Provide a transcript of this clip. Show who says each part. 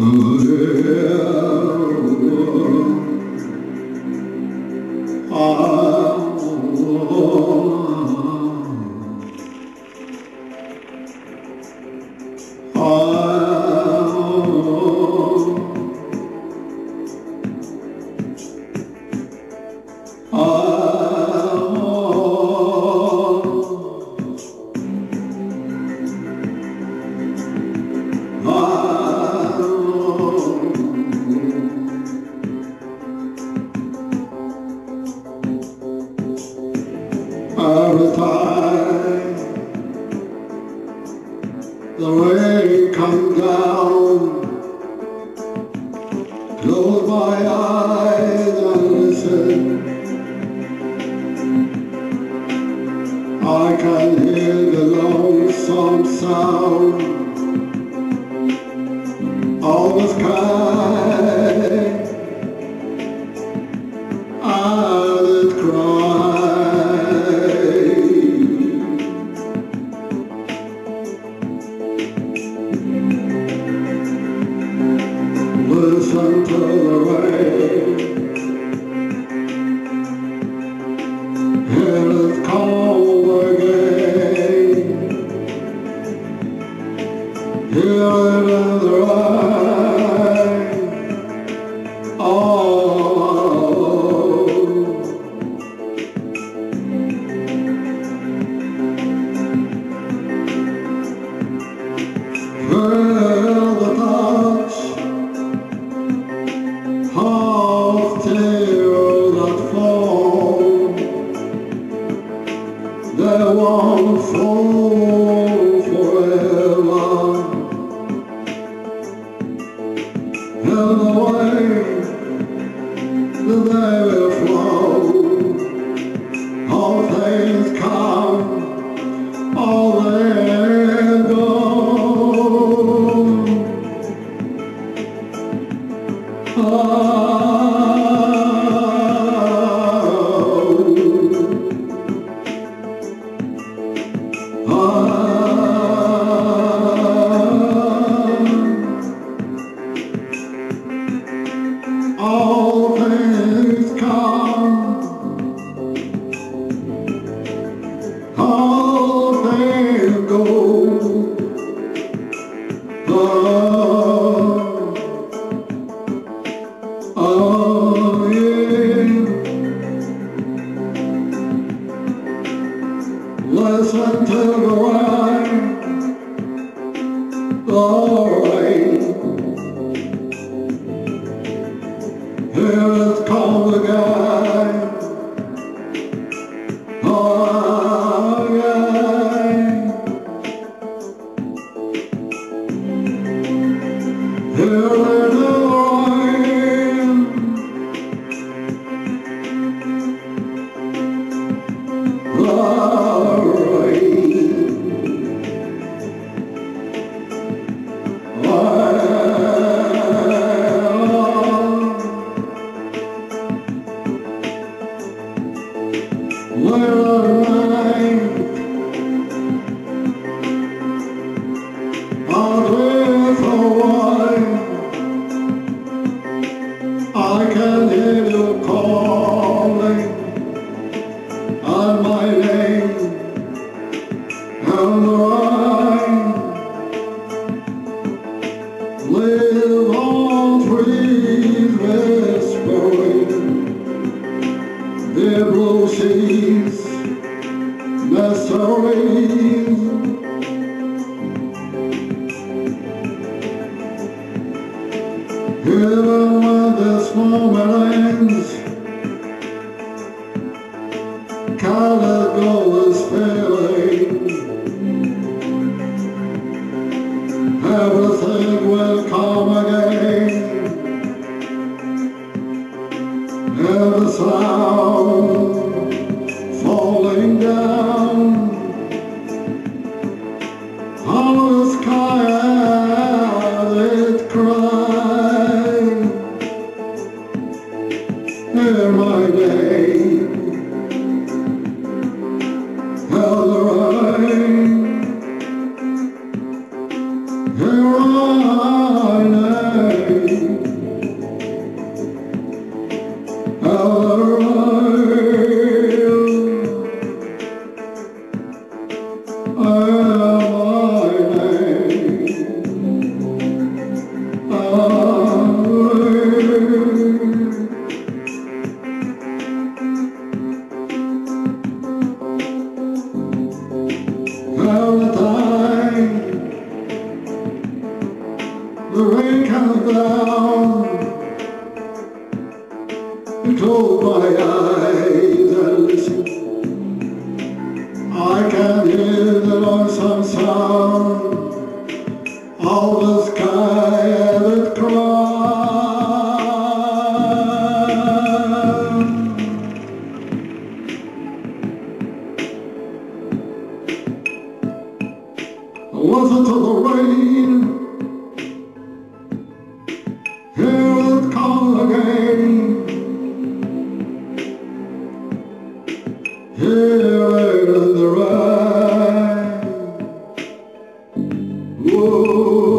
Speaker 1: Every time the rain comes down, close my eyes and listen. I can hear the lonesome sound of the sky as it cries. Listen to the rain, hear it call again, hear it in the rain. Oh, feel the touch of tears that fall. They won't fall forever. In the way that they will flow, all things come, all they go. All things come, all things go. Oh, yeah. Listen to the rain, the rain. Here it comes again. Oh, yeah. Here it is. I can hear you calling out my name, and the rain live on trees whispering, their blue seas, mysteries. Even when this moment ends, can't let go this feeling. Everything will come again. Every sound falling down on the sky as it cries. Listen to the rain. Here it comes again. Here in the rain. Whoa.